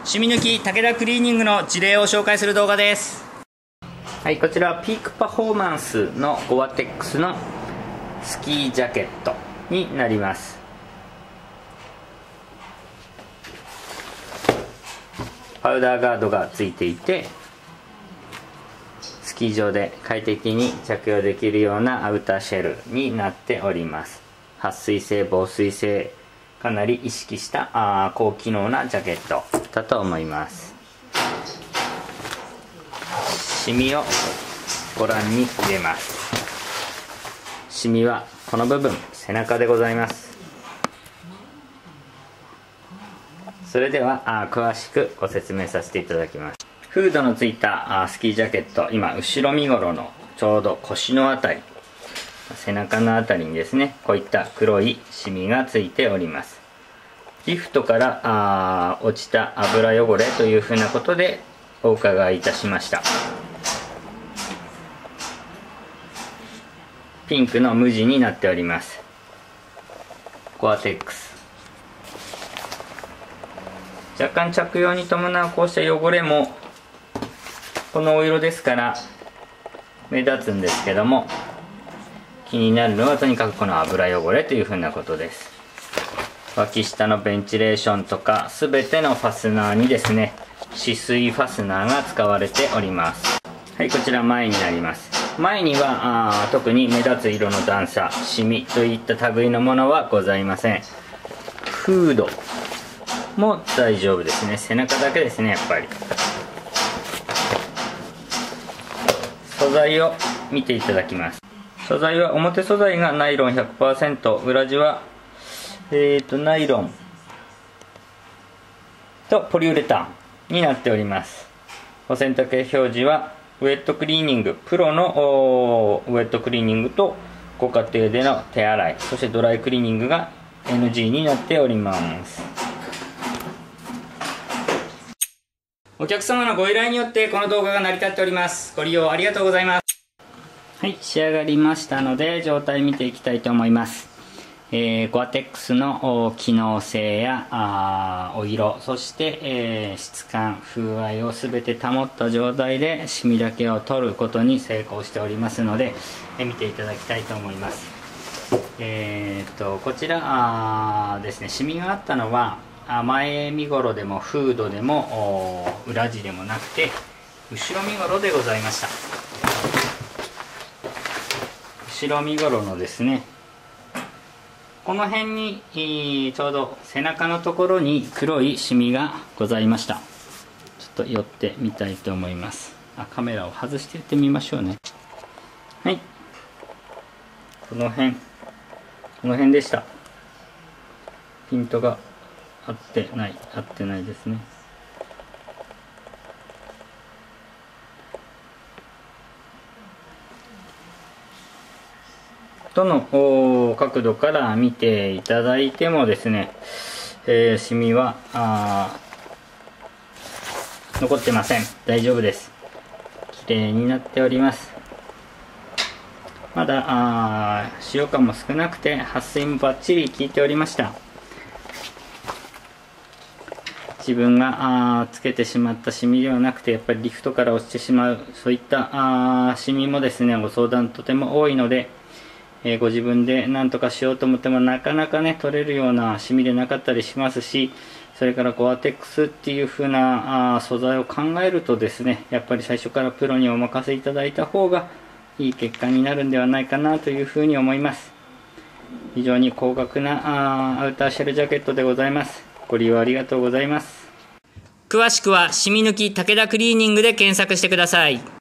シミ抜き武田クリーニングの事例を紹介する動画です。はい、こちらはピークパフォーマンスのゴアテックスのスキージャケットになります。パウダーガードがついていて、スキー場で快適に着用できるようなアウターシェルになっております。撥水性、防水性かなり意識した高機能なジャケットだと思います。シミをご覧に入れます。シミはこの部分、背中でございます。それでは詳しくご説明させていただきます。フードのついたスキージャケット、今後ろ身頃のちょうど腰のあたり、背中のあたりにですね、こういった黒いシミがついております。リフトから落ちた油汚れというふうなことでお伺いいたしました。ピンクの無地になっております。ゴアテックス。若干着用に伴うこうした汚れもこのお色ですから目立つんですけども、気になるのはとにかくこの油汚れというふうなことです。脇下のベンチレーションとか全てのファスナーにですね、止水ファスナーが使われております。はい、こちら前になります。前には特に目立つ色の段差、シミといった類のものはございません。フードも大丈夫ですね。背中だけですね、やっぱり。素材を見ていただきます。素材は表素材がナイロン 100%、 裏地はナイロンとポリウレタンになっております。お洗濯表示はウェットクリーニング、プロのウェットクリーニングとご家庭での手洗い、そしてドライクリーニングが NG になっております。お客様のご依頼によってこの動画が成り立っております。ご利用ありがとうございます。はい、仕上がりましたので状態見ていきたいと思います。ゴアテックスの機能性やお色、そして、質感、風合いを全て保った状態でシミだけを取ることに成功しておりますので、見ていただきたいと思います。こちらですね、シミがあったのは前身頃でもフードでも裏地でもなくて後ろ身頃でございました。後ろ身頃のですね、この辺にちょうど背中のところに黒いシミがございました。ちょっと寄ってみたいと思います。カメラを外していってみましょうね。はい、この辺でした。ピントが合ってないですね。どの角度から見ていただいてもですね、シミは残ってません。大丈夫です。綺麗になっております。まだ使用感も少なくて撥水もバッチリ効いておりました。自分がつけてしまったシミではなくて、やっぱりリフトから落ちてしまう、そういったシミもですね、ご相談とても多いので、ご自分で何とかしようと思ってもなかなかね取れるようなシミでなかったりしますし、それからゴアテックスっていう風な素材を考えるとですね、やっぱり最初からプロにお任せいただいた方がいい結果になるんではないかなというふうに思います。非常に高額なアウターシェルジャケットでございます。ご利用ありがとうございます。詳しくはシミ抜き武田クリーニングで検索してください。